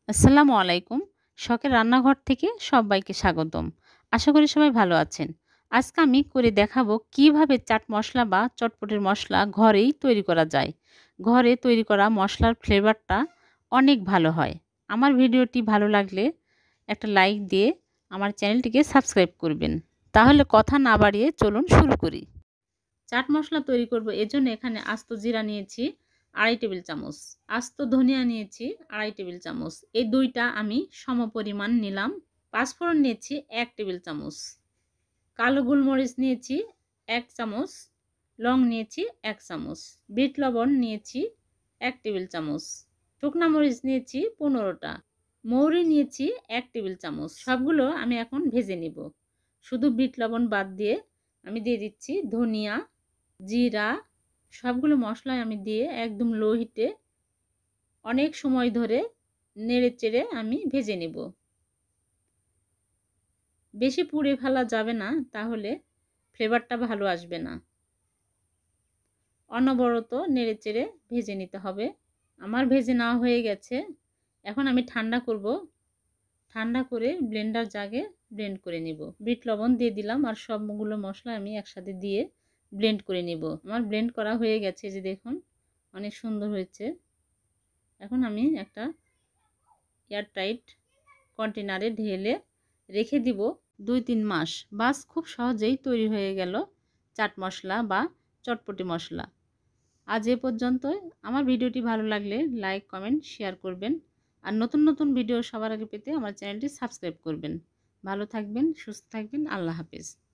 আসসালামু আলাইকুম। শখের রান্নাঘর থেকে সবাইকে স্বাগতম। আশা করি সবাই ভালো আছেন। আজকে আমি করে দেখাবো কিভাবে চাট মসলা বা চটপটির মসলা ঘরেই তৈরি করা যায়। ঘরে তৈরি করা মসলার ফ্লেভারটা অনেক ভালো হয়। আমার ভিডিওটি ভালো লাগলে একটা লাইক দিয়ে আমার চ্যানেলটিকে সাবস্ক্রাইব করবেন। তাহলে কথা না বাড়িয়ে চলুন শুরু করি। চাট মসলা তৈরি করব এজন্য এখানে আস্ত জিরা নিয়েছি 2.5 টেবিল চামচ, আস্ত ধনিয়া নিয়েছি 2.5 টেবিল চামচ। এই দুইটা আমি সমপরিমাণ নিলাম। পাঁচফোড়ন নিয়েছি 1 টেবিল চামচ, কালো গোলমরিচ নিয়েছি 1 চামচ, লং নিয়েছি 1 চামচ, বিট লবণ নিয়েছি 1 টেবিল চামচ, শুকনা মরিচ নিয়েছি 15টা, মৌরি নিয়েছি 1 টেবিল চামচ। সবগুলো আমি এখন ভেজে নিব। শুধু বিট লবণ বাদ দিয়ে আমি দিয়ে দিচ্ছি ধনিয়া, জিরা, সবগুলো মশলাই আমি দিয়ে একদম লো হিটে অনেক সময় ধরে নেড়ে চেড়ে আমি ভেজে নেব। বেশি পুড়ে ফেলা যাবে না, তাহলে ফ্লেভারটা ভালো আসবে না। অনবরত নেড়ে চেড়ে ভেজে নিতে হবে। আমার ভেজে নেওয়া হয়ে গেছে। এখন আমি ঠান্ডা করব। ঠান্ডা করে ব্লেন্ডার জাগে ব্লেন্ড করে নিব। বিট লবণ দিয়ে দিলাম আর সবগুলো মশলা আমি একসাথে দিয়ে ব্লেন্ড করে নিব। আমার ব্লেন্ড করা হয়ে গেছে, যে দেখুন অনেক সুন্দর হয়েছে। এখন আমি একটা এয়ারটাইট কন্টেনারে ঢেলে রেখে দিব 2-3 মাস। বাস খুব সহজেই তৈরি হয়ে গেল চাট মশলা বা চটপটি মশলা। আজ এ পর্যন্তই। আমার ভিডিওটি ভালো লাগলে লাইক, কমেন্ট, শেয়ার করবেন। আর নতুন নতুন ভিডিও সবার আগে পেতে আমার চ্যানেলটি সাবস্ক্রাইব করবেন। ভালো থাকবেন, সুস্থ থাকবেন। আল্লাহ হাফেজ।